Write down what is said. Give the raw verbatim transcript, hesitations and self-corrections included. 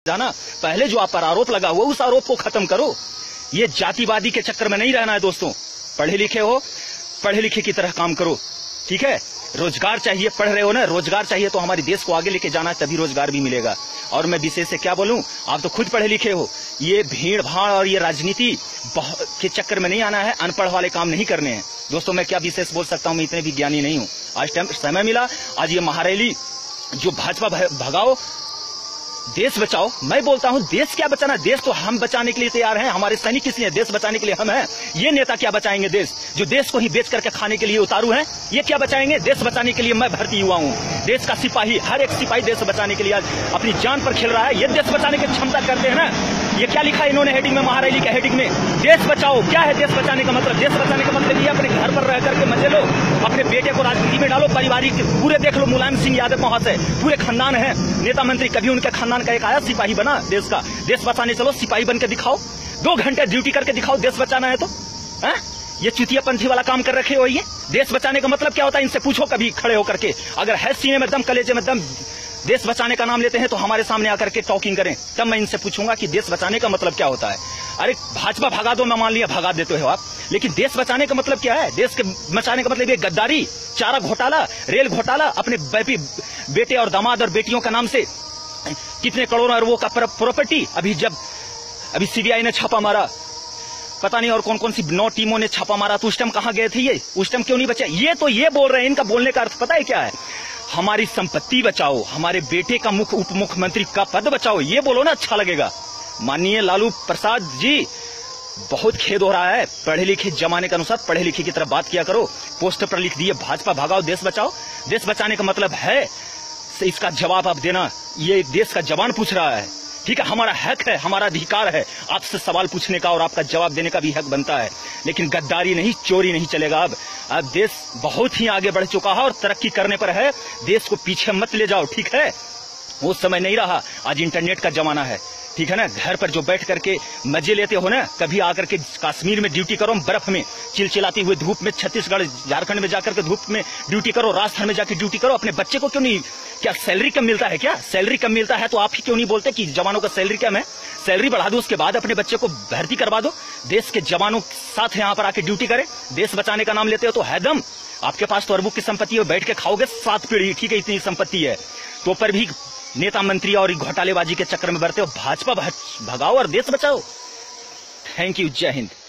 जाना, पहले जो आप पर आरोप लगा हुआ उस आरोप को खत्म करो। ये जातिवादी के चक्कर में नहीं रहना है दोस्तों। पढ़े लिखे हो, पढ़े लिखे की तरह काम करो, ठीक है। रोजगार चाहिए, पढ़ रहे हो ना, रोजगार चाहिए तो हमारे देश को आगे लेके जाना है, तभी रोजगार भी मिलेगा। और मैं विशेष से क्या बोलूं, आप तो खुद पढ़े लिखे हो। ये भीड़ भाड़ और ये राजनीति के चक्कर में नहीं आना है, अनपढ़ वाले काम नहीं करने हैं दोस्तों। मैं क्या विशेष बोल सकता हूं, मैं इतने भी ज्ञानी नहीं हूं। आज टाइम समय मिला, आज ये महारैली जो भाजपा भगाओ देश बचाओ, मैं बोलता हूं देश क्या बचाना, देश तो हम बचाने के लिए तैयार हैं। हमारे सैनिक किस लिए, देश बचाने के लिए हम हैं। ये नेता क्या बचाएंगे देश, जो देश को ही बेच करके खाने के लिए उतारू हैं, ये क्या बचाएंगे। देश बचाने के लिए मैं भर्ती हुआ हूं, देश का सिपाही, हर एक सिपाही देश बचाने के लिए आज अपनी जान पर खेल रहा है। ये देश बचाने की क्षमता करते हैं ना। ये क्या लिखा है इन्होंने हेडिंग में, महारैली के हेडिंग में, देश बचाओ। क्या है देश बचाने का मतलब, देश बचाने का मतलब ये अपने घर पर रह करके मजे लो, अपने बेटे को राजनीति में डालो, पारिवारिक पूरे देख लो, मुलायम सिंह यादव वहां से पूरे खानदान है, नेता मंत्री, कभी उनके खानदान का एक आया सिपाही बना देश का। देश बचाने चलो, सिपाही बन के दिखाओ, दो घंटे ड्यूटी करके दिखाओ, देश बचाना है तो। है ये चुतियापंथी वाला काम कर रखे हो। ये देश बचाने का मतलब क्या होता है, इनसे पूछो कभी खड़े होकर के। अगर है सीने में दम, कलेजे में दम, देश बचाने का नाम लेते हैं तो हमारे सामने आकर के टॉकिंग करें, तब मैं इनसे पूछूंगा कि देश बचाने का मतलब क्या होता है। अरे भाजपा भगा दो, मैं मान लिया भगा देते हो आप, लेकिन देश बचाने का मतलब क्या है। देश के बचाने का मतलब ये गद्दारी, चारा घोटाला, रेल घोटाला, अपने बेटे और दामाद और बेटियों का नाम से कितने करोड़ों अरबों का प्रॉपर्टी। अभी जब अभी सीबीआई ने छापा मारा, पता नहीं और कौन कौन सी नौ टीमों ने छापा मारा, तो उस टाइम कहां गए थे ये, उस टाइम क्यों नहीं बचे। ये तो ये बोल रहे हैं, इनका बोलने का अर्थ पता है क्या है, हमारी संपत्ति बचाओ, हमारे बेटे का मुख्य उप मुख्यमंत्री का पद बचाओ, ये बोलो ना, अच्छा लगेगा। माननीय लालू प्रसाद जी, बहुत खेद हो रहा है, पढ़े लिखे जमाने के अनुसार पढ़े लिखे की तरफ बात किया करो। पोस्टर पर लिख दिए भाजपा भगाओ देश बचाओ, देश बचाने का मतलब है, इसका जवाब आप देना। ये देश का जवान पूछ रहा है, ठीक है, हमारा हक है, हमारा अधिकार है आपसे सवाल पूछने का, और आपका जवाब देने का भी हक बनता है। लेकिन गद्दारी नहीं, चोरी नहीं चलेगा। अब अब देश बहुत ही आगे बढ़ चुका है और तरक्की करने पर है, देश को पीछे मत ले जाओ, ठीक है। वो समय नहीं रहा, आज इंटरनेट का जमाना है, ठीक है ना। घर पर जो बैठ करके मजे लेते हो ना, कभी आकर के कश्मीर में ड्यूटी करो, बर्फ में चिलचिलाती हुए धूप में, छत्तीसगढ़ झारखंड में जाकर के धूप में ड्यूटी करो, राजस्थान में जाकर ड्यूटी करो। अपने बच्चे को क्यों नहीं, क्या सैलरी कम मिलता है क्या, सैलरी कम मिलता है तो आप ही क्यों नहीं बोलते कि जवानों का सैलरी कम है, सैलरी बढ़ा दो, उसके बाद अपने बच्चे को भर्ती करवा दो, देश के जवानों के साथ यहाँ पर आके ड्यूटी करे। देश बचाने का नाम लेते हो तो है दम, आपके पास तो अरबों की संपत्ति है, बैठ के खाओगे सात पीढ़ी, ठीक है, इतनी संपत्ति है, तो पर भी नेता मंत्री और घोटालेबाजी के चक्कर में बढ़ते हो। भाजपा भगाओ और देश बचाओ। थैंक यू, जय हिंद।